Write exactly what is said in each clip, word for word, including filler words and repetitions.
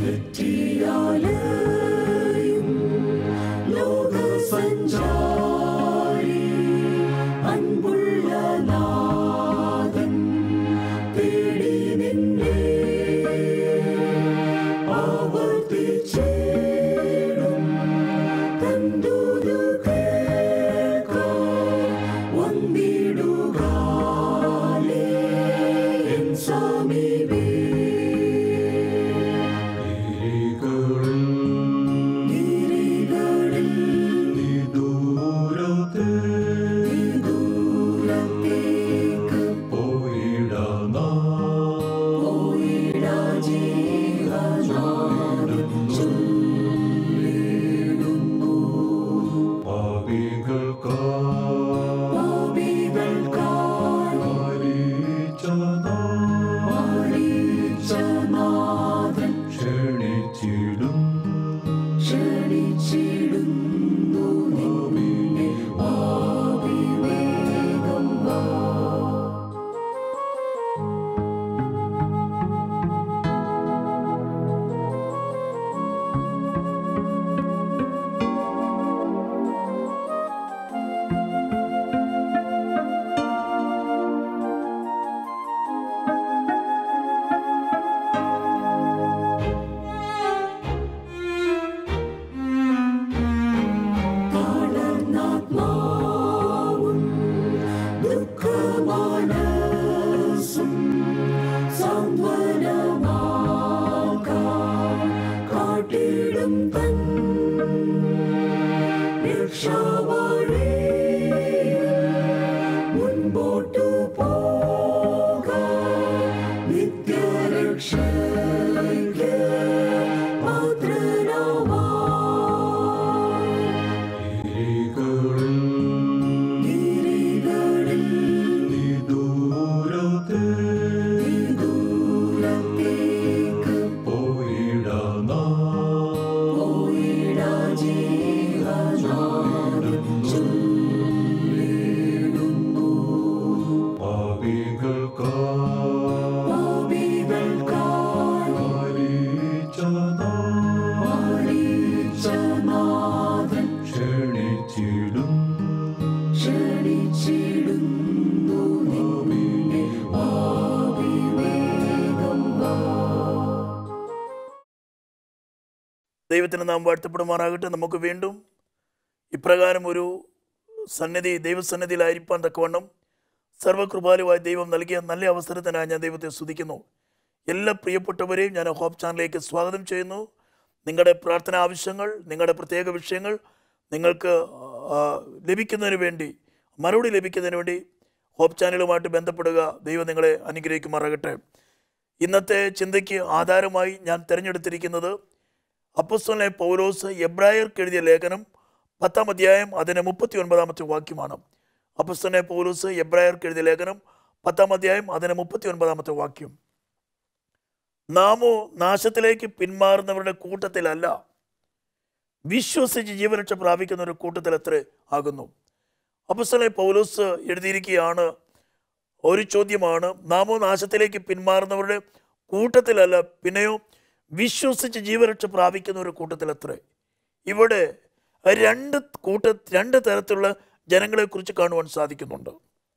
ദൈവത്തിന് നാം വാഴ്ത്തപ്പെടുമാറാകട്ടെ. നമുക്ക് വീണ്ടും ഇപ്രകാരം ഒരു സന്നിധി ദൈവസന്നിധിയിലായിരിക്കാൻ തക്കവണ്ണം സർവ്വകൃപാലുവായ ദൈവം നൽകിയ നല്ല അവസരത്തിനായി ഞാൻ ദൈവത്തെ സ്തുതിക്കുന്നു. എല്ലാ പ്രിയപ്പെട്ടവരെയും ഞാൻ ഹോപ്പ് ചാനലിലേക്ക് സ്വാഗതം ചെയ്യുന്നു. നിങ്ങളുടെ പ്രാർത്ഥന ആവശ്യങ്ങൾ, നിങ്ങളുടെ പ്രത്യേക വിഷയങ്ങൾ നിങ്ങൾക്ക് ലഭിക്കുന്നതിന് വേണ്ടി, മറുപടി ലഭിക്കുന്നതിന് വേണ്ടി ഹോപ്പ് ചാനലുമായിട്ട് ബന്ധപ്പെടുക. ദൈവം നിങ്ങളെ അനുഗ്രഹിക്കുമാറാകട്ടെ. ഇന്നത്തെ ചിന്തയ്ക്ക് ആധാരമായി ഞാൻ തിരഞ്ഞെടുത്തിരിക്കുന്നത് അപ്പോസ്തലനായ പൗലോസ് എബ്രായർക്ക് എഴുതിയ ലേഖനം പത്താം അധ്യായം അതിന് മുപ്പത്തി ഒൻപതാമത്തെ വാക്യമാണ്. അപ്പോസ്തലനായ പൗലോസ് എബ്രായർക്ക് എഴുതിയ ലേഖനം പത്താം അധ്യായം അതിന് മുപ്പത്തി ഒൻപതാമത്തെ വാക്യം. നാമോ നാശത്തിലേക്ക് പിന്മാറുന്നവരുടെ കൂട്ടത്തിലല്ല, വിശ്വസിച്ച് ജീവരക്ഷ പ്രാപിക്കുന്നവരുടെ കൂട്ടത്തിൽ എത്ര ആകുന്നു. അപ്പോസ്തലനായ പൗലോസ് എഴുതിയിരിക്കുകയാണ്, ഒരു ചോദ്യമാണ്, നാമോ നാശത്തിലേക്ക് പിന്മാറുന്നവരുടെ കൂട്ടത്തിലല്ല, പിന്നെയോ വിശ്വസിച്ച് ജീവരക്ഷ പ്രാപിക്കുന്നവരുടെ കൂട്ടത്തിൽ എത്ര. ഇവിടെ രണ്ട് കൂട്ട രണ്ട് തരത്തിലുള്ള ജനങ്ങളെക്കുറിച്ച് കാണുവാൻ സാധിക്കുന്നുണ്ട്.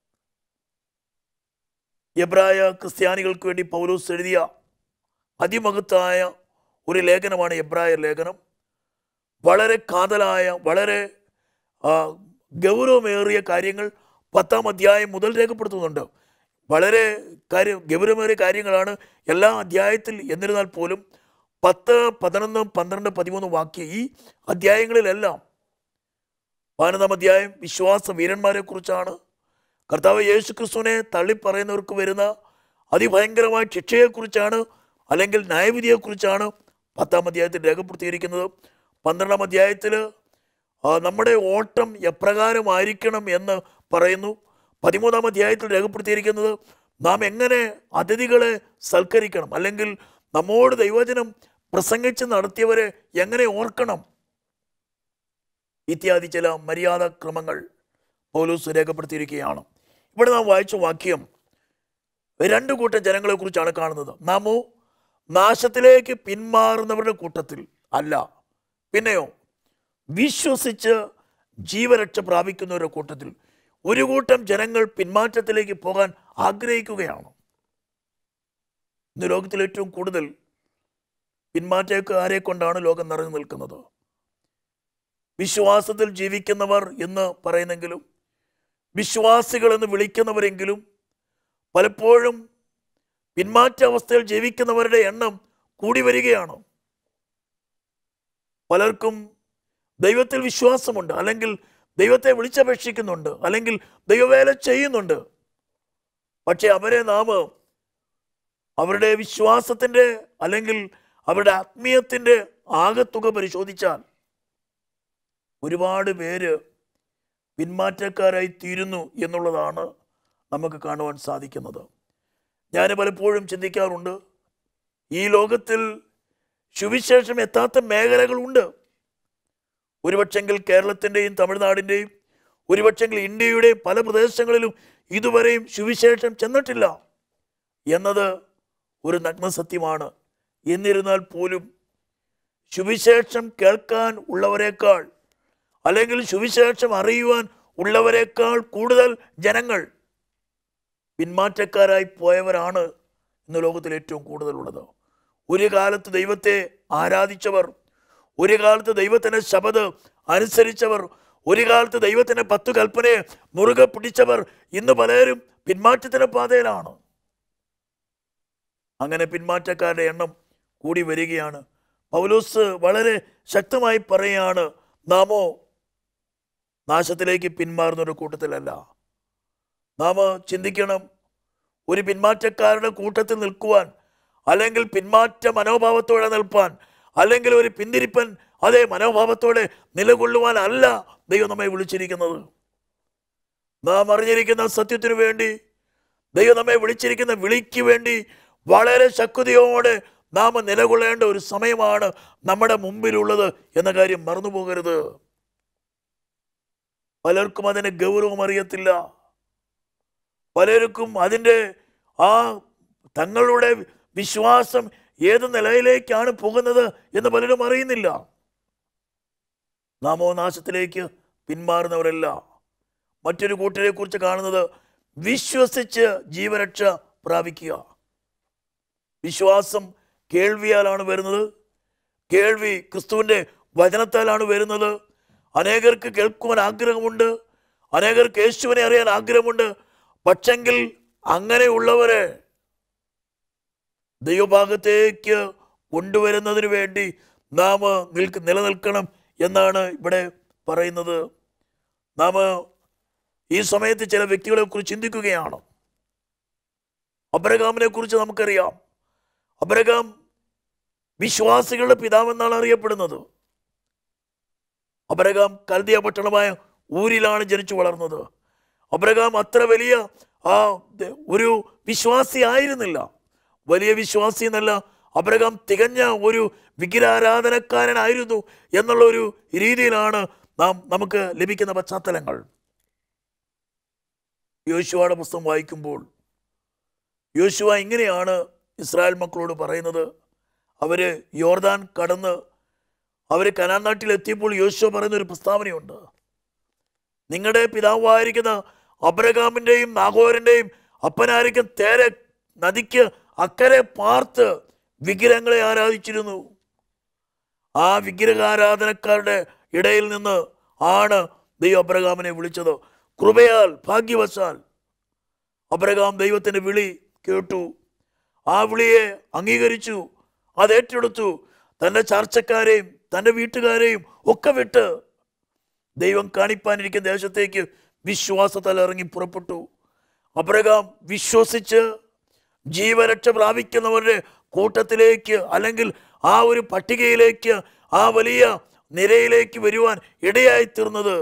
എബ്രായ ക്രിസ്ത്യാനികൾക്ക് വേണ്ടി പൗലോസ് എഴുതിയ അതിമഹത്തായ ഒരു ലേഖനമാണ് എബ്രായ ലേഖനം. വളരെ കാതലായ, വളരെ ഗൗരവമേറിയ കാര്യങ്ങൾ പത്താം അധ്യായം മുതൽ രേഖപ്പെടുത്തുന്നുണ്ട്. വളരെ കാര്യം ഗൗരവമേറിയ കാര്യങ്ങളാണ് എല്ലാ അധ്യായത്തിൽ. എന്നിരുന്നാൽ പോലും പത്ത് പതിനൊന്ന് പന്ത്രണ്ട് പതിമൂന്ന് വാക്യം ഈ അധ്യായങ്ങളിലെല്ലാം പതിനൊന്നാം അധ്യായം വിശ്വാസ വീരന്മാരെ കുറിച്ചാണ്. കർത്താവ് യേശു ക്രിസ്തുവിനെ തള്ളിപ്പറയുന്നവർക്ക് വരുന്ന അതിഭയങ്കരമായ ശിക്ഷയെക്കുറിച്ചാണ്, അല്ലെങ്കിൽ ന്യായവിധിയെക്കുറിച്ചാണ് പത്താം അധ്യായത്തിൽ രേഖപ്പെടുത്തിയിരിക്കുന്നത്. പന്ത്രണ്ടാം അധ്യായത്തിൽ നമ്മുടെ ഓട്ടം എപ്രകാരമായിരിക്കണം എന്ന് പറയുന്നു. പതിമൂന്നാം അധ്യായത്തിൽ രേഖപ്പെടുത്തിയിരിക്കുന്നത് നാം എങ്ങനെ അതിഥികളെ സൽക്കരിക്കണം, അല്ലെങ്കിൽ നമ്മോട് ദൈവവചനം പ്രസംഗിച്ച് നടത്തിയവരെ എങ്ങനെ ഓർക്കണം, ഇത്യാദി ചില മര്യാദാക്രമങ്ങൾ പൗലോസ് രേഖപ്പെടുത്തിയിരിക്കുകയാണ്. ഇവിടെ നാം വായിച്ച വാക്യം രണ്ട് കൂട്ടം ജനങ്ങളെ കുറിച്ചാണ് കാണുന്നത്. നാമോ നാശത്തിലേക്ക് പിന്മാറുന്നവരുടെ കൂട്ടത്തിൽ അല്ല, പിന്നെയോ വിശ്വസിച്ച് ജീവരക്ഷ പ്രാപിക്കുന്നവരുടെ കൂട്ടത്തിൽ ഒരു കൂട്ടം ജനങ്ങൾ പിന്മാറ്റത്തിലേക്ക് പോകാൻ ആഗ്രഹിക്കുകയാണ്. ഇന്ന് ലോകത്തിൽ ഏറ്റവും കൂടുതൽ പിന്മാറ്റക്കാരെ കൊണ്ടാണ് ലോകം നിറഞ്ഞു നിൽക്കുന്നത്. വിശ്വാസത്തിൽ ജീവിക്കുന്നവർ എന്ന് പറയുന്നെങ്കിലും വിശ്വാസികൾ എന്ന് വിളിക്കുന്നവരെങ്കിലും പലപ്പോഴും പിന്മാറ്റ അവസ്ഥയിൽ ജീവിക്കുന്നവരുടെ എണ്ണം കൂടി വരികയാണ്. പലർക്കും ദൈവത്തിൽ വിശ്വാസമുണ്ട്, അല്ലെങ്കിൽ ദൈവത്തെ വിളിച്ചപേക്ഷിക്കുന്നുണ്ട്, അല്ലെങ്കിൽ ദൈവവേല ചെയ്യുന്നുണ്ട്. പക്ഷെ അവരെ നാം അവരുടെ വിശ്വാസത്തിൻ്റെ അല്ലെങ്കിൽ അവരുടെ ആത്മീയത്തിൻ്റെ ആകത്തുക പരിശോധിച്ചാൽ ഒരുപാട് പേര് പിന്മാറ്റക്കാരായി തീരുന്നു എന്നുള്ളതാണ് നമുക്ക് കാണുവാൻ സാധിക്കുന്നത്. ഞാൻ പലപ്പോഴും ചിന്തിക്കാറുണ്ട്, ഈ ലോകത്തിൽ സുവിശേഷം എത്താത്ത മേഖലകളുണ്ട്. ഒരുപക്ഷെങ്കിൽ കേരളത്തിൻ്റെയും തമിഴ്നാടിൻ്റെയും ഒരുപക്ഷെങ്കിൽ ഇന്ത്യയുടെയും പല പ്രദേശങ്ങളിലും ഇതുവരെയും സുവിശേഷം ചെന്നിട്ടില്ല എന്നത് ഒരു നഗ്നസത്യമാണ്. എന്നിരുന്നാൽ പോലും സുവിശേഷം കേൾക്കാൻ ഉള്ളവരെക്കാൾ അല്ലെങ്കിൽ സുവിശേഷം അറിയുവാൻ ഉള്ളവരെക്കാൾ കൂടുതൽ ജനങ്ങൾ പിന്മാറ്റക്കാരായി പോയവരാണ് ഇന്ന് ലോകത്തിൽ ഏറ്റവും കൂടുതലുള്ളത്. ഒരു കാലത്ത് ദൈവത്തെ ആരാധിച്ചവർ, ഒരു കാലത്ത് ദൈവത്തിൻ്റെ ശബ്ദം അനുസരിച്ചവർ, ഒരു കാലത്ത് ദൈവത്തിൻ്റെ പത്തു കൽപ്പനയെ മുറുകെ പിടിച്ചവർ ഇന്ന് പലരും പിന്മാറ്റത്തിൻ്റെ പാതയിലാണ്. അങ്ങനെ പിന്മാറ്റക്കാരുടെ എണ്ണം കൂടി വരികയാണ്. പൗലോസ് വളരെ ശക്തമായി പറയുകയാണ്, നാമോ നാശത്തിലേക്ക് പിന്മാറുന്നൊരു കൂട്ടത്തിലല്ല. നാം ചിന്തിക്കണം, ഒരു പിന്മാറ്റക്കാരുടെ കൂട്ടത്തിൽ നിൽക്കുവാൻ, അല്ലെങ്കിൽ പിന്മാറ്റ മനോഭാവത്തോടെ നിൽപ്പാൻ, അല്ലെങ്കിൽ ഒരു പിന്തിരിപ്പൻ അതേ മനോഭാവത്തോടെ നിലകൊള്ളുവാൻ അല്ല ദൈവം നമ്മെ വിളിച്ചിരിക്കുന്നത്. നാം അറിഞ്ഞിരിക്കുന്ന സത്യത്തിനു വേണ്ടി, ദൈവം നമ്മെ വിളിച്ചിരിക്കുന്ന വിളിക്ക് വേണ്ടി വളരെ ശക്തിയോടെ നാം നിലകൊള്ളേണ്ട ഒരു സമയമാണ് നമ്മുടെ മുമ്പിലുള്ളത് എന്ന കാര്യം മറന്നു പോകരുത്. പലർക്കും അതിന് ഗൗരവം അറിയത്തില്ല. പലർക്കും അതിൻ്റെ ആ തങ്ങളുടെ വിശ്വാസം ഏത് നിലയിലേക്കാണ് പോകുന്നത് എന്ന് പലരും അറിയുന്നില്ല. നാമോ നാശത്തിലേക്ക് പിന്മാറുന്നവരല്ല. മറ്റൊരു കൂട്ടരെ കുറിച്ച് കാണുന്നത് വിശ്വസിച്ച് ജീവരക്ഷ പ്രാപിക്കുക. വിശ്വാസം കേൾവിയാലാണ് വരുന്നത്. കേൾവി ക്രിസ്തുവിൻ്റെ വചനത്താലാണ് വരുന്നത്. അനേകർക്ക് കേൾക്കുവാൻ ആഗ്രഹമുണ്ട്, അനേകർക്ക് യേശുവിനെ അറിയാൻ ആഗ്രഹമുണ്ട്. പക്ഷെങ്കിൽ അങ്ങനെയുള്ളവരെ ദൈവഭാഗത്തേക്ക് കൊണ്ടുവരുന്നതിന് വേണ്ടി നാം നിൽക്ക് നിലനിൽക്കണം എന്നാണ് ഇവിടെ പറയുന്നത്. നാം ഈ സമയത്ത് ചില വ്യക്തികളെ കുറിച്ച് ചിന്തിക്കുകയാണ്. അബ്രഹാമിനെ കുറിച്ച് നമുക്കറിയാം. അബ്രഹാം വിശ്വാസികളുടെ പിതാവെന്നാണ് അറിയപ്പെടുന്നത്. അബ്രഹാം കൽദിയ പട്ടണമായ ഊരിലാണ് ജനിച്ചു വളർന്നത്. അബ്രഹാം അത്ര വലിയ ആ ഒരു വിശ്വാസി ആയിരുന്നില്ല. വലിയ വിശ്വാസി എന്നല്ല, അബ്രഹാം തികഞ്ഞ ഒരു വിഗ്രഹാരാധനക്കാരനായിരുന്നു എന്നുള്ള ഒരു രീതിയിലാണ് നാം നമുക്ക് ലഭിക്കുന്ന പശ്ചാത്തലങ്ങൾ. യോശുവയുടെ പുസ്തകം വായിക്കുമ്പോൾ യോശുവ ഇങ്ങനെയാണ് ഇസ്രായേൽ മക്കളോട് പറയുന്നത്. അവർ യോർദാൻ കടന്ന് അവർ കനാൻ നാട്ടിലെത്തിയപ്പോൾ യോശുവ പറയുന്നൊരു പ്രസ്താവനയുണ്ട്. നിങ്ങളുടെ പിതാവായിരിക്കുന്ന അബ്രഹാമിൻ്റെയും നാഹോറിൻ്റെയും അപ്പനായിരിക്കും തേരെ നദിക്ക് അക്കരെ പാർത്ത് വിഗ്രഹങ്ങളെ ആരാധിച്ചിരുന്നു. ആ വിഗ്രഹാരാധനക്കാരുടെ ഇടയിൽ നിന്ന് ആണ് ദൈവം അബ്രഹാമിനെ വിളിച്ചത്. കൃപയാൽ ഭാഗ്യവശാൽ അബ്രഹാം ദൈവത്തിൻ്റെ വിളി കേട്ടു. ആ വിളിയെ അംഗീകരിച്ചു, അത് ഏറ്റെടുത്തു. തൻ്റെ ചാർച്ചക്കാരെയും തൻ്റെ വീട്ടുകാരെയും ഒക്കെ വിട്ട് ദൈവം കാണിപ്പാനിരിക്കുന്ന ദേശത്തേക്ക് വിശ്വാസത്താൽ ഇറങ്ങി പുറപ്പെട്ടു. അബ്രഹാം വിശ്വസിച്ച് ജീവരക്ഷ പ്രാപിക്കുന്നവരുടെ കൂട്ടത്തിലേക്ക്, അല്ലെങ്കിൽ ആ ഒരു പട്ടികയിലേക്ക്, ആ വലിയ നിരയിലേക്ക് വരുവാൻ ഇടയായി തീർന്നത്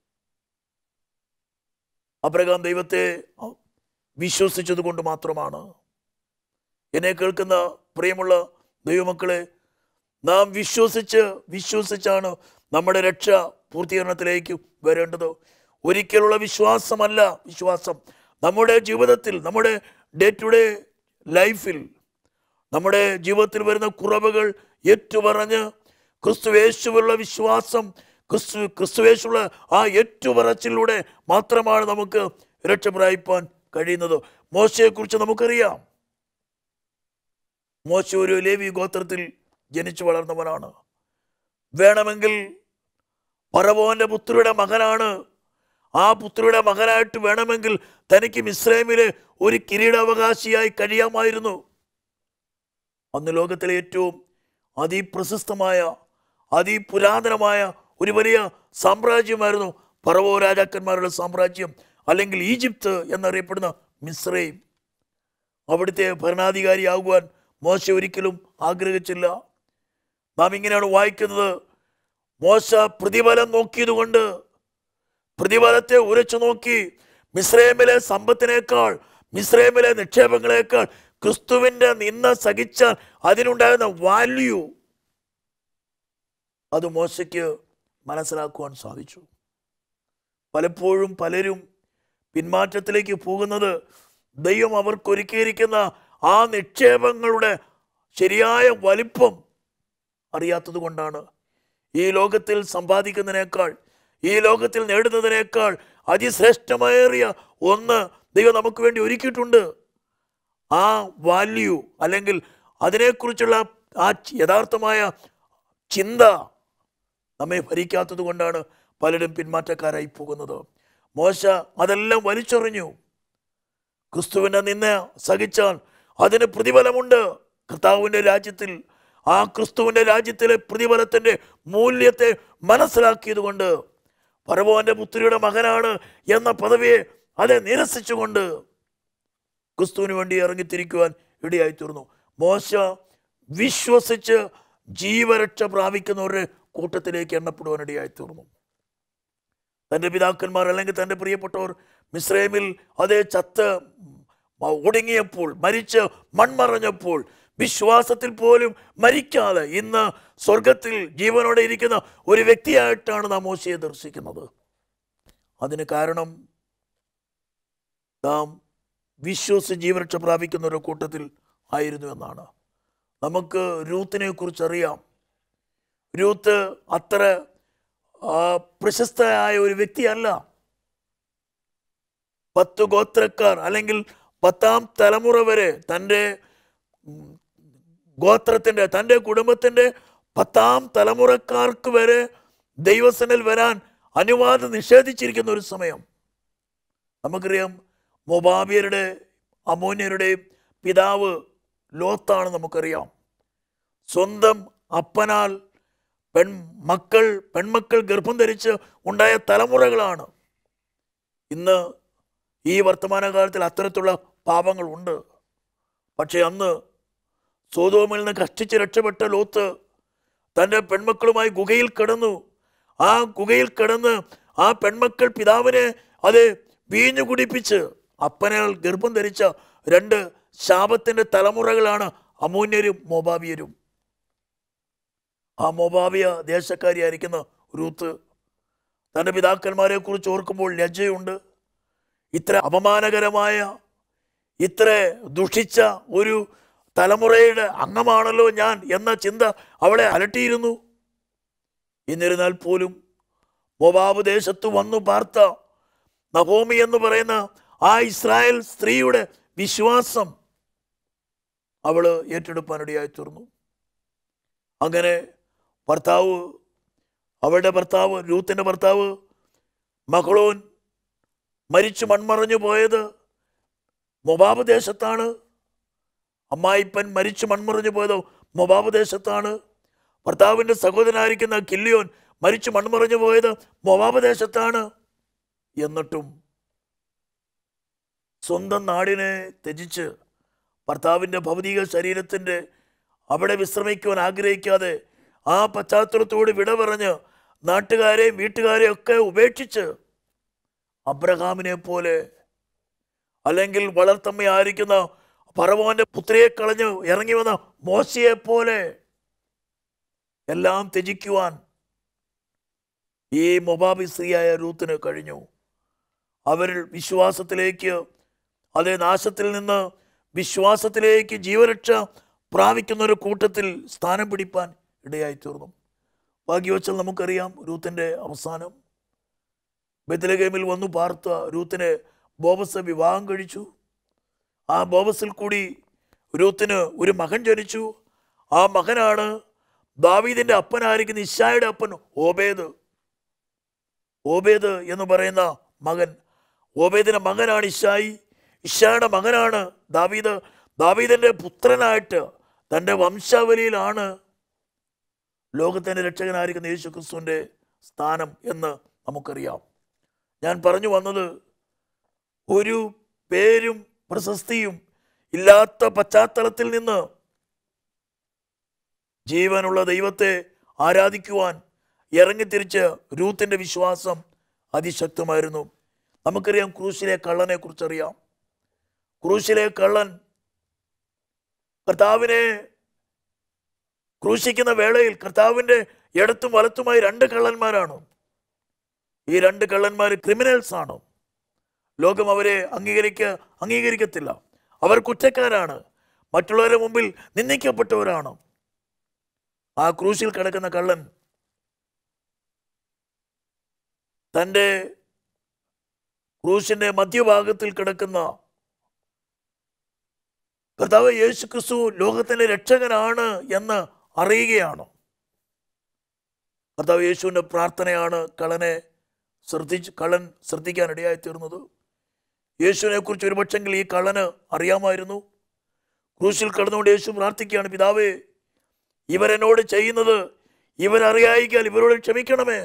അബ്രഹാം ദൈവത്തെ വിശ്വസിച്ചത് കൊണ്ട് മാത്രമാണ്. എന്നെ കേൾക്കുന്ന പ്രിയമുള്ള ദൈവമക്കളെ, നാം വിശ്വസിച്ച് വിശ്വസിച്ചാണ് നമ്മുടെ രക്ഷ പൂർത്തീകരണത്തിലേക്ക് വരേണ്ടത്. ഒരിക്കലുള്ള വിശ്വാസമല്ല വിശ്വാസം. നമ്മുടെ ജീവിതത്തിൽ, നമ്മുടെ ഡേ ടു ഡേ ലൈഫിൽ നമ്മുടെ ജീവിതത്തിൽ വരുന്ന കുറവുകൾ ഏറ്റുപറഞ്ഞ് ക്രിസ്തുവേശുവിലുള്ള വിശ്വാസം, ക്രിസ്തു ക്രിസ്തുവേശുള്ള ആ ഏറ്റുപറച്ചിലൂടെ മാത്രമാണ് നമുക്ക് രക്ഷ പ്രാപിപ്പാൻ കഴിയുന്നത്. മോശയെക്കുറിച്ച് നമുക്കറിയാം. മോശ ഒരു ലേവി ഗോത്രത്തിൽ ജനിച്ചു വളർന്നവനാണ്. വേണമെങ്കിൽ ഫറവോന്റെ പുത്രിയുടെ മകനാണ്. ആ പുത്രിയുടെ മകനായിട്ട് വേണമെങ്കിൽ തനിക്ക് മിസ്രൈമിലെ ഒരു കിരീടാവകാശിയായി കഴിയാമായിരുന്നു. അന്ന് ലോകത്തിലെ ഏറ്റവും അതിപ്രശസ്തമായ അതിപുരാതനമായ ഒരു വലിയ സാമ്രാജ്യമായിരുന്നു ഫറവോ രാജാക്കന്മാരുടെ സാമ്രാജ്യം, അല്ലെങ്കിൽ ഈജിപ്ത് എന്നറിയപ്പെടുന്ന മിസ്രൈം. അവിടുത്തെ ഭരണാധികാരിയാകുവാൻ മോശ ഒരിക്കലും ആഗ്രഹിച്ചില്ല. നാം ഇങ്ങനെയാണ് വായിക്കുന്നത്: മോശ പ്രതിഫലം നോക്കിയതുകൊണ്ട്, പ്രതിഫലത്തെ ഉരച്ചു നോക്കി, മിസ്രൈമിലെ സമ്പത്തിനേക്കാൾ, മിസ്രൈമിലെ നിക്ഷേപങ്ങളേക്കാൾ ക്രിസ്തുവിന്റെ നിന്ന സഹിച്ചാൽ അതിനുണ്ടാകുന്ന വാല്യൂ അത് മോശയ്ക്ക് മനസ്സിലാക്കുവാൻ സാധിച്ചു. പലപ്പോഴും പലരും പിന്മാറ്റത്തിലേക്ക് പോകുന്നത് ദൈവം അവർക്കൊരുക്കിയിരിക്കുന്ന ആ നിക്ഷേപങ്ങളുടെ ശരിയായ വലിപ്പം അറിയാത്തത് കൊണ്ടാണ്. ഈ ലോകത്തിൽ സമ്പാദിക്കുന്നതിനേക്കാൾ, ഈ ലോകത്തിൽ നേടുന്നതിനേക്കാൾ അതിശ്രേഷ്ഠമേറിയ ഒന്ന് ദൈവം നമുക്ക് വേണ്ടി ഒരുക്കിയിട്ടുണ്ട്. ആ വാല്യൂ അല്ലെങ്കിൽ അതിനെക്കുറിച്ചുള്ള ആ യഥാർത്ഥമായ ചിന്ത നമ്മെ ഭരിക്കാത്തത് കൊണ്ടാണ് പലരും പിന്മാറ്റക്കാരായി പോകുന്നത്. മോശ അതെല്ലാം വലിച്ചെറിഞ്ഞു. ക്രിസ്തുവിനെ നിന്ന സഹിച്ചാൽ അതിന് പ്രതിഫലമുണ്ട് കർത്താവിൻ്റെ രാജ്യത്തിൽ. ആ ക്രിസ്തുവിൻ്റെ രാജ്യത്തിലെ പ്രതിഫലത്തിൻ്റെ മൂല്യത്തെ മനസ്സിലാക്കിയത് കൊണ്ട്, ഫറവോന്റെ പുത്രിയുടെ മകനാണ് എന്ന പദവിയെ അത് നിരസിച്ചുകൊണ്ട് ക്രിസ്തുവിന് വേണ്ടി ഇറങ്ങിത്തിരിക്കുവാൻ ഇടയായി തീർന്നു. മോശ വിശ്വസിച്ച് ജീവരക്ഷ പ്രാപിക്കുന്നവരുടെ കൂട്ടത്തിലേക്ക് എണ്ണപ്പെടുവാൻ ഇടയായി തീർന്നു. തൻ്റെ പിതാക്കന്മാർ അല്ലെങ്കിൽ തൻ്റെ പ്രിയപ്പെട്ടവർ മിസ്രൈമിൽ അതേ ചത്ത് ഒടുങ്ങിയപ്പോൾ, മരിച്ച് മൺമറഞ്ഞപ്പോൾ, വിശ്വാസത്തിൽ പോലും മരിക്കാതെ ഇന്ന് സ്വർഗത്തിൽ ജീവനോടെ ഇരിക്കുന്ന ഒരു വ്യക്തിയായിട്ടാണ് നാം മോശയെ ദർശിക്കുന്നത്. അതിന് കാരണം നാം വിശ്വസിച്ച് ജീവരക്ഷ പ്രാപിക്കുന്ന ഒരു കൂട്ടത്തിൽ ആയിരുന്നു എന്നാണ്. നമുക്ക് രൂത്തിനെ കുറിച്ചറിയാം. രൂത്ത് അത്ര പ്രശസ്തയായ ഒരു വ്യക്തിയല്ല. പത്ത് ഗോത്രക്കാർ അല്ലെങ്കിൽ പത്താം തലമുറ വരെ തൻ്റെ ഗോത്രത്തിൻ്റെ, തൻ്റെ കുടുംബത്തിൻ്റെ പത്താം തലമുറക്കാർക്ക് വരെ ദൈവസനിൽ വരാൻ അനുവാദം നിഷേധിച്ചിരിക്കുന്ന ഒരു സമയം. നമുക്കറിയാം, മൊബാബിയരുടെ അമ്മോന്യരുടെയും പിതാവ് ലോത്താണ്. നമുക്കറിയാം, സ്വന്തം അപ്പനാൽ പെൺ മക്കൾ പെൺമക്കൾ ഗർഭം ധരിച്ച് ഉണ്ടായ തലമുറകളാണ്. ഇന്ന് ഈ വർത്തമാനകാലത്തിൽ അത്തരത്തിലുള്ള പാപങ്ങൾ ഉണ്ട്. പക്ഷെ അന്ന് സോദോമിൽ നിന്ന് കഷ്ടിച്ച് രക്ഷപ്പെട്ട ലോത്ത് തൻ്റെ പെൺമക്കളുമായി ഗുഹയിൽ കിടന്നു. ആ ഗുഹയിൽ കിടന്ന് ആ പെൺമക്കൾ പിതാവിനെ അത് വീഞ്ഞു കുടിപ്പിച്ച് അപ്പനാൽ ഗർഭം ധരിച്ച രണ്ട് ശാപത്തിൻ്റെ തലമുറകളാണ് അമ്മോന്യരും മോബാബിയരും. ആ മോബാബിയ ദേശക്കാരിയായിരിക്കുന്ന രൂത്ത് തൻ്റെ പിതാക്കന്മാരെ കുറിച്ച് ഓർക്കുമ്പോൾ ലജ്ജയുണ്ട്. ഇത്ര അപമാനകരമായ, ഇത്ര ദുഷിച്ച ഒരു തലമുറയുടെ അംഗമാണല്ലോ ഞാൻ എന്ന ചിന്ത അവളെ അലട്ടിയിരുന്നു. എന്നിരുന്നാൽ പോലും മോബാബ് ദേശത്ത് വന്നു പാർത്ത നഹോമി എന്ന് പറയുന്ന ആ ഇസ്രായേൽ സ്ത്രീയുടെ വിശ്വാസം അവള് ഏറ്റെടുപ്പാനിടയായി തീർന്നു. അങ്ങനെ ഭർത്താവ്, അവളുടെ ഭർത്താവ്, രൂത്തിൻ്റെ ഭർത്താവ് മഹ്ലോൻ മരിച്ചു മൺമറഞ്ഞു പോയത് മൊബാബ് ദേശത്താണ്. അമ്മായിപ്പൻ മരിച്ചു മൺമറഞ്ഞു പോയത് മൊബാബ് ദേശത്താണ്. ഭർത്താവിൻ്റെ സഹോദരനായിരിക്കുന്ന കില്ലിയോൻ മരിച്ചു മൺമറഞ്ഞു പോയത് മൊബാബ് ദേശത്താണ്. എന്നിട്ടും സ്വന്തം നാടിനെ ത്യജിച്ച് ഭർത്താവിൻ്റെ ഭൗതിക ശരീരത്തിൻ്റെ അവിടെ വിശ്രമിക്കുവാൻ ആഗ്രഹിക്കാതെ ആ പശ്ചാത്തലത്തോട് വിട പറഞ്ഞ് നാട്ടുകാരെയും വീട്ടുകാരെയും ഒക്കെ ഉപേക്ഷിച്ച് അബ്രഹാമിനെ പോലെ, അല്ലെങ്കിൽ വളർത്തമ്മയായിരിക്കുന്ന ഫറവോന്റെ പുത്രിയെ കളഞ്ഞ് ഇറങ്ങി വന്ന മോശയെ പോലെ എല്ലാം ത്യജിക്കുവാൻ ഈ മൊബാബി സ്ത്രീയായ രൂത്തിന് കഴിഞ്ഞു. അവർ വിശ്വാസത്തിലേക്ക്, അതേ നാശത്തിൽ നിന്ന് വിശ്വാസത്തിലേക്ക് ജീവരക്ഷ പ്രാപിക്കുന്ന ഒരു കൂട്ടത്തിൽ സ്ഥാനം പിടിപ്പാൻ ഇടയായി തീർന്നു. ഭാഗ്യവച്ചാൽ നമുക്കറിയാം രൂത്തിൻ്റെ അവസാനം. ബെത്ലഹേമിൽ വന്നു പാർത്ത രൂത്തിനെ ബോവസ് വിവാഹം കഴിച്ചു. ആ ബോവസിൽ കൂടി രൂത്തിന് ഒരു മകൻ ജനിച്ചു. ആ മകനാണ് ദാവീദിൻ്റെ അപ്പനായിരിക്കുന്ന ഇശ്ശായിയുടെ അപ്പൻ ഓബേദ്. ഓബേദ് എന്ന് പറയുന്ന മകൻ, ഓബേദിൻ്റെ മകനാണ് ഇശ്ശായി. ഇശ്ശായിയുടെ മകനാണ് ദാവീദ്. ദാവീദിൻ്റെ പുത്രനായിട്ട് തൻ്റെ വംശാവലിയിലാണ് ലോകത്തിൻ്റെ രക്ഷകനായിരിക്കുന്ന യേശു ക്രിസ്തുവിൻ്റെ സ്ഥാനം എന്ന് നമുക്കറിയാം. ഞാൻ പറഞ്ഞു വന്നത്, ഒരു പേരും പ്രശസ്തിയും ഇല്ലാത്ത പശ്ചാത്തലത്തിൽ നിന്ന് ജീവനുള്ള ദൈവത്തെ ആരാധിക്കുവാൻ ഇറങ്ങിത്തിരിച്ച് രൂത്തിൻ്റെ വിശ്വാസം അതിശക്തമായിരുന്നു. നമുക്കറിയാം ക്രൂശിലെ കള്ളനെ കുറിച്ചറിയാം. ക്രൂശിലെ കള്ളൻ കർത്താവിനെ ക്രൂശിക്കുന്ന വേളയിൽ കർത്താവിൻ്റെ ഇടത്തും വലത്തുമായി രണ്ട് കള്ളന്മാരാണ്. ഈ രണ്ട് കള്ളന്മാർ ക്രിമിനൽസ് ആണ്. ലോകം അവരെ അംഗീകരിക്ക അംഗീകരിക്കത്തില്ല. അവർ കുറ്റക്കാരാണ്, മറ്റുള്ളവരുടെ മുമ്പിൽ നിന്ദിക്കപ്പെട്ടവരാണ്. ആ ക്രൂശിൽ കിടക്കുന്ന കള്ളൻ തൻ്റെ ക്രൂശിൻ്റെ മധ്യഭാഗത്തിൽ കിടക്കുന്ന കർത്താവ് യേശു ക്രിസ്തു ലോകത്തിൻ്റെ രക്ഷകനാണ് എന്ന് അറിയുകയാണ്. കർത്താവ് യേശുവിൻ്റെ പ്രാർത്ഥനയാണ് കള്ളനെ ശ്രദ്ധിച്ച് കള്ളൻ ശ്രദ്ധിക്കാനിടയായി തീർന്നത്. യേശുവിനെ കുറിച്ച് ഒരുപക്ഷെങ്കിൽ ഈ കള്ളന് അറിയാമായിരുന്നു. ക്രൂശിൽ കിടന്നുകൊണ്ട് യേശു പ്രാർത്ഥിക്കുകയാണ്, പിതാവേ, ഇവരെന്നോട് ചെയ്യുന്നത് ഇവരറിയായിക്കാൽ ഇവരോട് ക്ഷമിക്കണമേ.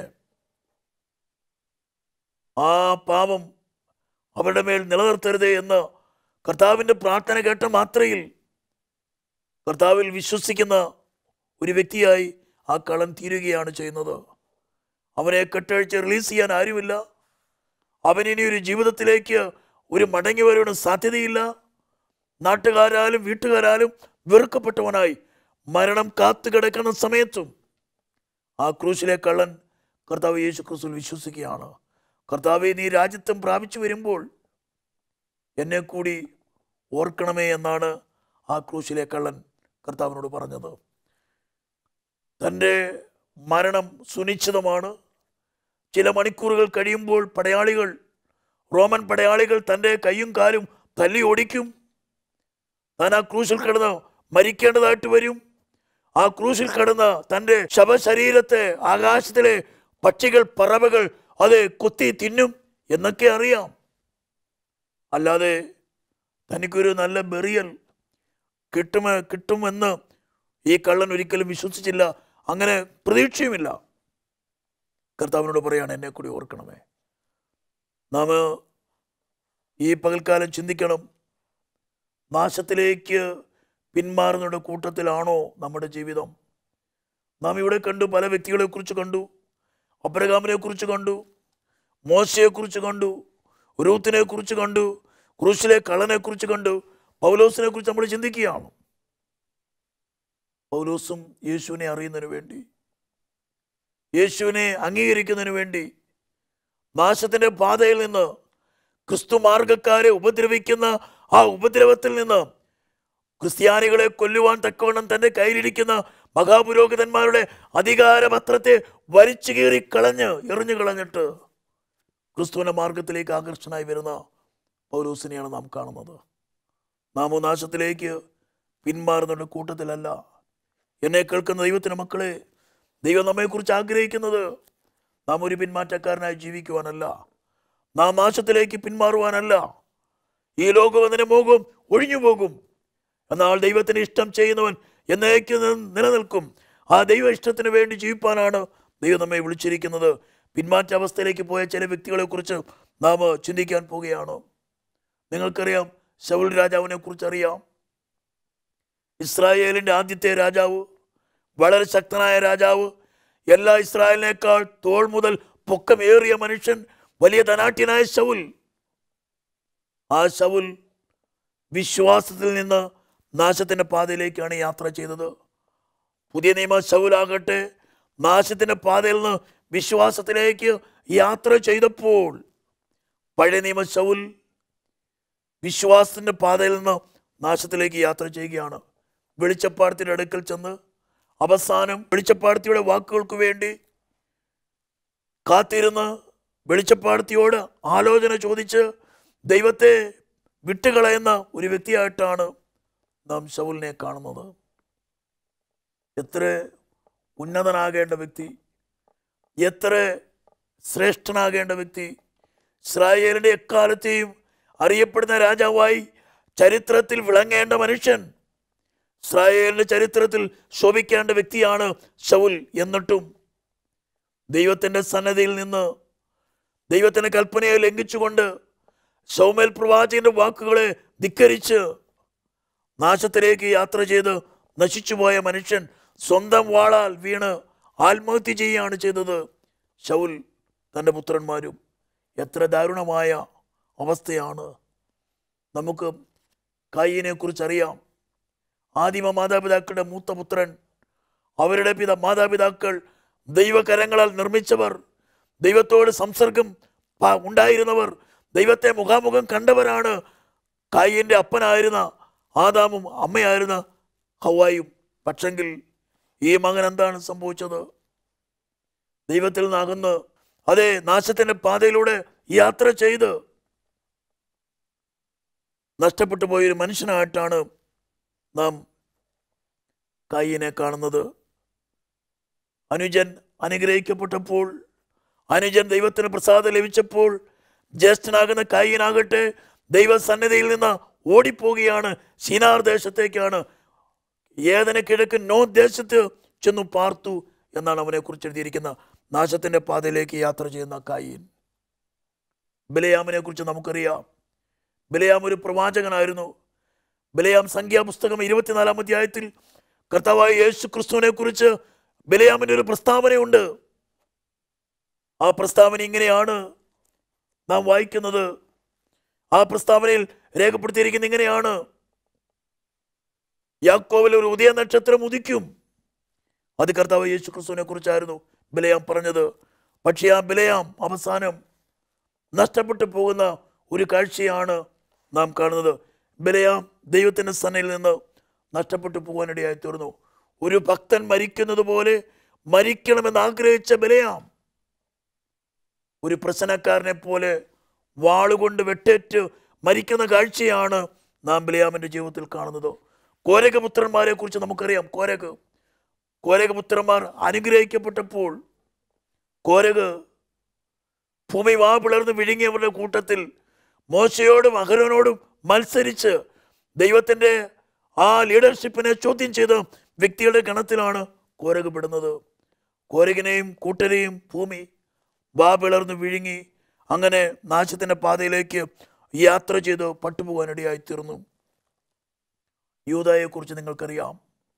ആ പാപം അവരുടെ മേൽ നിലനിർത്തരുതേ എന്ന് കർത്താവിൻ്റെ പ്രാർത്ഥന കേട്ട മാത്രയിൽ കർത്താവിൽ വിശ്വസിക്കുന്ന ഒരു വ്യക്തിയായി ആ കള്ളൻ തീരുകയാണ് ചെയ്യുന്നത്. അവനെ കെട്ടഴിച്ച് റിലീസ് ചെയ്യാൻ ആരുമില്ല. അവനിനി ഒരു ജീവിതത്തിലേക്ക് ഒരു മടങ്ങി വരവിന് സാധ്യതയില്ല. നാട്ടുകാരാലും വീട്ടുകാരാലും വെറുക്കപ്പെട്ടവനായി മരണം കാത്തു കിടക്കുന്ന സമയത്തും ആ ക്രൂശിലെ കള്ളൻ കർത്താവ് യേശു ക്രിസ്തുവിൽ വിശ്വസിക്കുകയാണ്. കർത്താവെ, നീ രാജ്യത്വം പ്രാപിച്ചു വരുമ്പോൾ എന്നെ കൂടി ഓർക്കണമേ എന്നാണ് ആ ക്രൂശിലെ കള്ളൻ കർത്താവിനോട് പറഞ്ഞത്. തൻ്റെ മരണം സുനിശ്ചിതമാണ്. ചില മണിക്കൂറുകൾ കഴിയുമ്പോൾ പടയാളികൾ റോമൻ പടയാളികൾ തൻ്റെ കൈയും കാലും തല്ലി ഓടിക്കും. താൻ ആ ക്രൂശിൽ കിടന്ന് മരിക്കേണ്ടതായിട്ട് വരും. ആ ക്രൂശിൽ കിടന്ന് തൻ്റെ ശവശരീരത്തെ ആകാശത്തിലെ പക്ഷികൾ പറവകൾ അത് കൊത്തി തിന്നും എന്നൊക്കെ അറിയാം. അല്ലാതെ തനിക്കൊരു നല്ല ബെറിയൽ കിട്ടുമ കിട്ടുമെന്ന് ഈ കള്ളൻ ഒരിക്കലും വിശ്വസിച്ചില്ല. അങ്ങനെ പ്രതീക്ഷയുമില്ല. കർത്താവിനോട് പറയാണ്, എന്നെ കൂടി ഓർക്കണമേ. നാം ഈ പകൽക്കാലം ചിന്തിക്കണം, നാശത്തിലേക്ക് പിന്മാറുന്നവരുടെ കൂട്ടത്തിലാണോ നമ്മുടെ ജീവിതം? നാം ഇവിടെ കണ്ടു, പല വ്യക്തികളെ കുറിച്ച് കണ്ടു. അബ്രഹാമിനെ കുറിച്ച് കണ്ടു, മോശയെക്കുറിച്ച് കണ്ടു, രൂത്തിനെ കുറിച്ച് കണ്ടു, ക്രൂശിലെ കള്ളനെ കുറിച്ച് കണ്ടു, പൗലോസിനെ കുറിച്ച് നമ്മൾ ചിന്തിക്കുകയാണ്. പൗലോസും യേശുവിനെ അറിയുന്നതിന് വേണ്ടി, യേശുവിനെ അംഗീകരിക്കുന്നതിന് വേണ്ടി നാശത്തിൻ്റെ പാതയിൽ നിന്ന്, ക്രിസ്തു മാർഗക്കാരെ ഉപദ്രവിക്കുന്ന ആ ഉപദ്രവത്തിൽ നിന്ന്, ക്രിസ്ത്യാനികളെ കൊല്ലുവാൻ തക്കവണ്ണം തൻ്റെ കയ്യിലിരിക്കുന്ന മഹാപുരോഹിതന്മാരുടെ അധികാരപത്രത്തെ വലിച്ചു കീറി കളഞ്ഞ് എറിഞ്ഞു കളഞ്ഞിട്ട് ക്രിസ്തുവിൻ്റെ മാർഗത്തിലേക്ക് ആകർഷണമായി വരുന്ന പൗലോസിനെയാണ് നാം കാണുന്നത്. നാം നാശത്തിലേക്ക് പിന്മാറുന്ന കൂട്ടത്തിലല്ല. എന്നെ കേൾക്കുന്ന ദൈവത്തിൻ്റെ മക്കളെ, ദൈവം നമ്മെക്കുറിച്ച് ആഗ്രഹിക്കുന്നത് നാം ഒരു പിന്മാറ്റക്കാരനായി ജീവിക്കുവാനല്ല, നാം നാശത്തിലേക്ക് പിന്മാറുവാനല്ല. ഈ ലോകം അതിൻ്റെ മോഹം ഒഴിഞ്ഞു പോകും. എന്നാൽ ദൈവത്തിന് ഇഷ്ടം ചെയ്യുന്നവൻ എന്നേക്ക് നിലനിൽക്കും. ആ ദൈവ ഇഷ്ടത്തിന് വേണ്ടി ജീവിപ്പാനാണ് ദൈവം നമ്മെ വിളിച്ചിരിക്കുന്നത്. പിന്മാറ്റ അവസ്ഥയിലേക്ക് പോയ ചില വ്യക്തികളെ കുറിച്ച് നാം ചിന്തിക്കാൻ പോവുകയാണ്. നിങ്ങൾക്കറിയാം, ശൗൽ രാജാവിനെ കുറിച്ച് അറിയാം. ഇസ്രായേലിൻ്റെ ആദ്യത്തെ രാജാവ്, വളരെ ശക്തനായ രാജാവ്, എല്ലാ ഇസ്രായേലിനേക്കാൾ തോൾ മുതൽ പൊക്കമേറിയ മനുഷ്യൻ, വലിയ ധനാട്യനായ ശൗൽ. ആ ശൗൽ വിശ്വാസത്തിൽ നിന്ന് നാശത്തിൻ്റെ പാതയിലേക്കാണ് യാത്ര ചെയ്തത്. പുതിയ നിയമ ശൗലാകട്ടെ നാശത്തിൻ്റെ പാതയിൽ നിന്ന് വിശ്വാസത്തിലേക്ക് യാത്ര ചെയ്തപ്പോൾ, പഴയ നിയമ ശൗൽ വിശ്വാസത്തിൻ്റെ പാതയിൽ നിന്ന് നാശത്തിലേക്ക് യാത്ര ചെയ്യുകയാണ്. വെളിച്ചപ്പാടത്തിൻ്റെ അടുക്കൽ ചെന്ന് അവസാനം വെളിച്ചപ്പാടത്തിയുടെ വാക്കുകൾക്ക് വേണ്ടി കാത്തിരുന്ന് വെളിച്ചപ്പാടത്തിയോട് ആലോചന ചോദിച്ച് ദൈവത്തെ വിട്ടുകളയുന്ന ഒരു വ്യക്തിയായിട്ടാണ് നാം ശൗലിനെ കാണുന്നത്. എത്ര ഉന്നതനാകേണ്ട വ്യക്തി, എത്ര ശ്രേഷ്ഠനാകേണ്ട വ്യക്തി, ഇസ്രായേലിൻ്റെ എക്കാലത്തെയും അറിയപ്പെടുന്ന രാജാവായി ചരിത്രത്തിൽ വിളങ്ങേണ്ട മനുഷ്യൻ, ഇസ്രായേലിൻ്റെ ചരിത്രത്തിൽ ശോഭിക്കേണ്ട വ്യക്തിയാണ് ശൗൽ. എന്നിട്ടും ദൈവത്തിൻ്റെ സന്നദ്ധിയിൽ നിന്ന് ദൈവത്തിൻ്റെ കൽപ്പനയെ ലംഘിച്ചുകൊണ്ട് ശമൂവേൽ പ്രവാചകന്റെ വാക്കുകളെ ധിക്കരിച്ച് നാശത്തിലേക്ക് യാത്ര ചെയ്ത് നശിച്ചുപോയ മനുഷ്യൻ സ്വന്തം വാളാൽ വീണ് ആത്മഹത്യ ചെയ്യുകയാണ് ചെയ്തത്. ശൗൽ തൻ്റെ പുത്രന്മാരും. എത്ര ദാരുണമായ അവസ്ഥയാണ്. നമുക്ക് കായീനെ കുറിച്ചറിയാം. ആദിമ മാതാപിതാക്കളുടെ മൂത്ത പുത്രൻ, അവരുടെ പിത മാതാപിതാക്കൾ ദൈവകരങ്ങളാൽ നിർമ്മിച്ചവർ, ദൈവത്തോട് സംസർഗം ഉണ്ടായിരുന്നവർ, ദൈവത്തെ മുഖാമുഖം കണ്ടവരാണ് കായീൻ്റെ അപ്പനായിരുന്ന ആദാമും അമ്മയായിരുന്ന ഹവ്വായും. പക്ഷെങ്കിൽ ഈ മകൻ എന്താണ് സംഭവിച്ചത്? ദൈവത്തിൽ നിന്നകന്ന് അതേ നാശത്തിൻ്റെ പാതയിലൂടെ യാത്ര ചെയ്ത് നഷ്ടപ്പെട്ടു പോയൊരു മനുഷ്യനായിട്ടാണ് നാം കായീനെ കാണുന്നത്. അനുജൻ അനുഗ്രഹിക്കപ്പെട്ടപ്പോൾ, അനുജൻ ദൈവത്തിന് പ്രസാദം ലഭിച്ചപ്പോൾ, ജ്യേഷ്ഠനാകുന്ന കായീനാകട്ടെ ദൈവസന്നിധിയിൽ നിന്ന് ഓടിപ്പോവുകയാണ്. ശിനാർ ദേശത്തേക്കാണ്, ഏതന കിഴക്ക് നോ ദേശത്ത് ചെന്നു പാർത്തു എന്നാണ് അവനെ കുറിച്ച് എഴുതിയിരിക്കുന്ന. നാശത്തിൻ്റെ പാതയിലേക്ക് യാത്ര ചെയ്യുന്ന കായീൻ. ബിലയാമിനെ കുറിച്ച് നമുക്കറിയാം. ബിലയാം ഒരു പ്രവാചകനായിരുന്നു. ബിലയാം സംഖ്യാപുസ്തകം ഇരുപത്തിനാലാം അധ്യായത്തിൽ കർത്താവായ യേശു ക്രിസ്തുവിനെ കുറിച്ച് ബിലയാമിൻ്റെ ഒരു പ്രസ്താവനയുണ്ട്. ആ പ്രസ്താവന ഇങ്ങനെയാണ് നാം വായിക്കുന്നത്. ആ പ്രസ്താവനയിൽ രേഖപ്പെടുത്തിയിരിക്കുന്ന ഇങ്ങനെയാണ്: യാക്കോബിൽ ഒരു ഉദയ നക്ഷത്രം ഉദിക്കും. അത് കർത്താവ് യേശു ക്രിസ്തുവിനെ കുറിച്ചായിരുന്നു ബിലയാം പറഞ്ഞത്. പക്ഷേ ആ ബിലയാം അവസാനം നഷ്ടപ്പെട്ടു പോകുന്ന ഒരു കാഴ്ചയാണ് നാം കാണുന്നത്. ബിലയാം ദൈവത്തിൻ്റെ സന്നയിൽ നിന്ന് നഷ്ടപ്പെട്ടു പോകാനിടയായി തീർന്നു. ഒരു ഭക്തൻ മരിക്കുന്നത് പോലെ മരിക്കണമെന്ന് ആഗ്രഹിച്ച ബിലയാം ഒരു പ്രശ്നക്കാരനെ പോലെ വാളുകൊണ്ട് വെട്ടേറ്റ് മരിക്കുന്ന കാഴ്ചയാണ് നാം ബിലയാമിൻ്റെ ജീവിതത്തിൽ കാണുന്നത്. കോരകപുത്രന്മാരെ കുറിച്ച് നമുക്കറിയാം. കോരക് കോരകപുത്രന്മാർ അനുഗ്രഹിക്കപ്പെട്ടപ്പോൾ കോരക് ഭൂമി വാ പിളർന്ന് വിഴുങ്ങിയവരുടെ കൂട്ടത്തിൽ മോശയോടും അഹരോനോടും മത്സരിച്ച് ദൈവത്തിൻ്റെ ആ ലീഡർഷിപ്പിനെ ചോദ്യം ചെയ്ത വ്യക്തികളുടെ ഗണത്തിലാണ് കോരക് പെടുന്നത്. കോരകിനെയും കൂട്ടരെയും ഭൂമി വാ പിളർന്ന് വിഴുങ്ങി അങ്ങനെ നാശത്തിൻ്റെ പാതയിലേക്ക് യാത്ര ചെയ്ത് പട്ടുപോകാനിടയായിത്തീർന്നു. യൂദായെക്കുറിച്ച് നിങ്ങൾക്കറിയാം.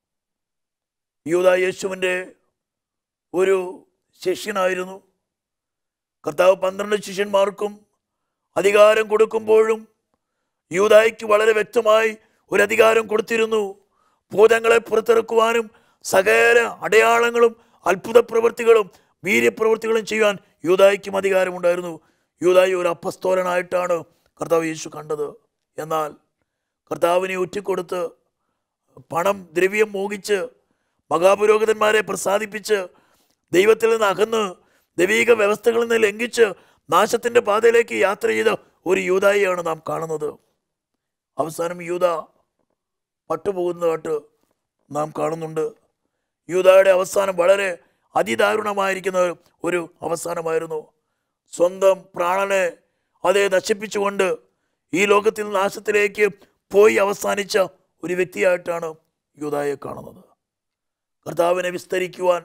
യൂദാ യേശുവിൻ്റെ ഒരു ശിഷ്യനായിരുന്നു. കർത്താവ് പന്ത്രണ്ട് ശിഷ്യന്മാർക്കും അധികാരം കൊടുക്കുമ്പോഴും യൂദായ്ക്ക് വളരെ വ്യക്തമായി ഒരു അധികാരം കൊടുത്തിരുന്നു. ഭൂതങ്ങളെ പുറത്തിറക്കുവാനും സകല അടയാളങ്ങളും അത്ഭുത പ്രവൃത്തികളും വീര്യപ്രവൃത്തികളും ചെയ്യാൻ യൂദായ്ക്കും അധികാരമുണ്ടായിരുന്നു. യൂദായി ഒരു അപ്പസ്തോലനായിട്ടാണ് കർത്താവ് യേശു കണ്ടത്. എന്നാൽ കർത്താവിനെ ഒറ്റിക്കൊടുത്ത് പണം ദ്രവ്യം മോഹിച്ച് മഹാപുരോഹിതന്മാരെ പ്രസാദിപ്പിച്ച് ദൈവത്തിൽ നിന്ന് അകന്ന് ദൈവിക വ്യവസ്ഥകളിൽ നിന്ന് ലംഘിച്ച് നാശത്തിൻ്റെ പാതയിലേക്ക് യാത്ര ചെയ്ത ഒരു യൂദായിയാണ് നാം കാണുന്നത്. അവസാനം യൂദ പട്ടുപോകുന്നതായിട്ട് നാം കാണുന്നുണ്ട്. യൂദായുടെ അവസാനം വളരെ അതിദാരുണമായിരിക്കുന്ന ഒരു അവസാനമായിരുന്നു. സ്വന്തം പ്രാണനെ അതേ നശിപ്പിച്ചുകൊണ്ട് ഈ ലോകത്തിൽ നാശത്തിലേക്ക് പോയി അവസാനിച്ച ഒരു വ്യക്തിയായിട്ടാണ് യൂദായെ കാണുന്നത്. കർത്താവിനെ വിസ്തരിക്കുവാൻ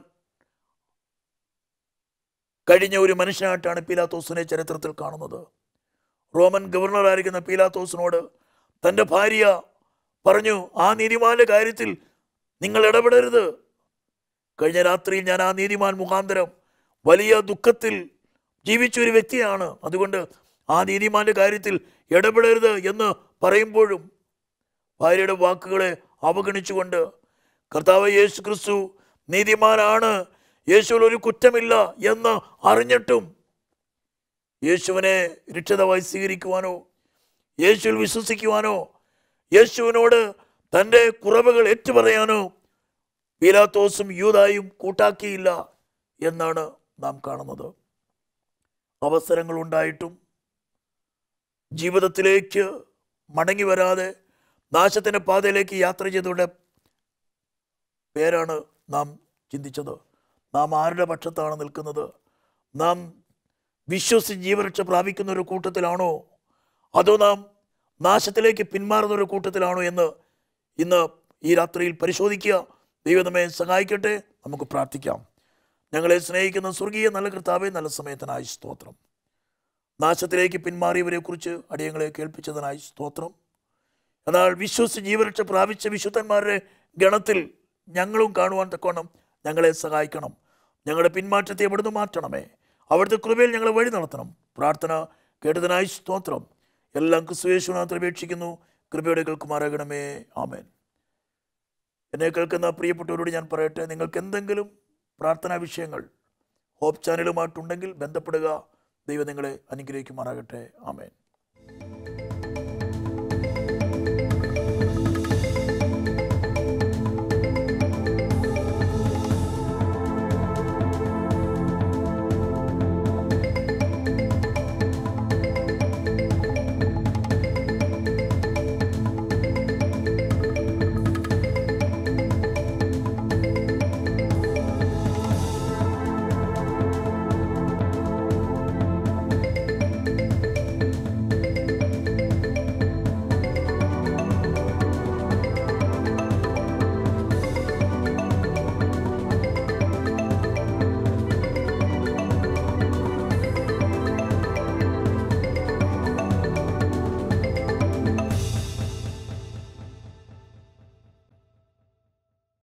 കഴിഞ്ഞ ഒരു മനുഷ്യനായിട്ടാണ് പീലാത്തോസിനെ ചരിത്രത്തിൽ കാണുന്നത്. റോമൻ ഗവർണറായിരിക്കുന്ന പീലാത്തോസിനോട് തൻ്റെ ഭാര്യ പറഞ്ഞു, ആ നീതിമാന്റെ കാര്യത്തിൽ നിങ്ങൾ ഇടപെടരുത്. കഴിഞ്ഞ രാത്രിയിൽ ഞാൻ ആ നീതിമാൻ മുഖാന്തരം വലിയ ദുഃഖത്തിൽ ജീവിച്ചൊരു വ്യക്തിയാണ്, അതുകൊണ്ട് ആ നീതിമാന്റെ കാര്യത്തിൽ ഇടപെടരുത് എന്ന് പറയുമ്പോഴും ഭാര്യയുടെ വാക്കുകളെ അവഗണിച്ചുകൊണ്ട് കർത്താവ് യേശു ക്രിസ്തു നീതിമാനാണ്, യേശുവിൽ ഒരു കുറ്റമില്ല എന്ന് അറിഞ്ഞിട്ടും യേശുവിനെ രക്ഷിതാവായി സ്വീകരിക്കുവാനോ യേശുവിൽ വിശ്വസിക്കുവാനോ യേശുവിനോട് തൻ്റെ കുറവുകൾ ഏറ്റുപറയാനോ പീലാത്തോസും യൂദായും കൂട്ടാക്കിയില്ല എന്നാണ് നാം കാണുന്നത്. അവസരങ്ങൾ ഉണ്ടായിട്ടും ജീവിതത്തിലേക്ക് മടങ്ങി വരാതെ നാശത്തിൻ്റെ പാതയിലേക്ക് യാത്ര ചെയ്തവരുടെ പേരാണ് നാം ചിന്തിച്ചത്. നാം ആരുടെ പക്ഷത്താണ് നിൽക്കുന്നത്? നാം വിശ്വസിച്ച് ജീവരക്ഷ പ്രാപിക്കുന്ന ഒരു കൂട്ടത്തിലാണോ, അതോ നാം നാശത്തിലേക്ക് പിന്മാറുന്ന ഒരു കൂട്ടത്തിലാണോ എന്ന് ഇന്ന് ഈ രാത്രിയിൽ പരിശോധിക്കുക. ദൈവം നമ്മെ സഹായിക്കട്ടെ. നമുക്ക് പ്രാർത്ഥിക്കാം. ഞങ്ങളെ സ്നേഹിക്കുന്ന സ്വർഗീയ നല്ല കർത്താവേ, നല്ല സമയത്തിനായി സ്തോത്രം. നാശത്തിലേക്ക് പിന്മാറിയവരെ കുറിച്ച് അടിയങ്ങളെ കേൾപ്പിച്ചതിനായി സ്തോത്രം. എന്നാൽ വിശ്വസിച്ച് ജീവരക്ഷ പ്രാപിച്ച വിശുദ്ധന്മാരുടെ ഗണത്തിൽ ഞങ്ങളും കാണുവാൻ തക്കവണ്ണം ഞങ്ങളെ സഹായിക്കണം. ഞങ്ങളുടെ പിന്മാറ്റത്തെ എവിടുന്ന് മാറ്റണമേ. അവിടുത്തെ കൃപയിൽ ഞങ്ങളെ വഴി നടത്തണം. പ്രാർത്ഥന കേട്ടതിനായി സ്തോത്രം. എല്ലാം ക്രിസ്തുയേശുവിനാമത്തിൽ അപേക്ഷിക്കുന്നു. കൃപയോടെ കേൾക്കുമാറാകണമേ. ആമേൻ. എന്നെ കേൾക്കുന്ന പ്രിയപ്പെട്ടവരോട് ഞാൻ പറയട്ടെ, നിങ്ങൾക്ക് എന്തെങ്കിലും പ്രാർത്ഥനാ വിഷയങ്ങൾ ഹോപ്പ് ചാനലുമായിട്ടുണ്ടെങ്കിൽ ബന്ധപ്പെടുക. ദൈവം നിങ്ങളെ അനുഗ്രഹിക്കുമാറാകട്ടെ. ആമേൻ.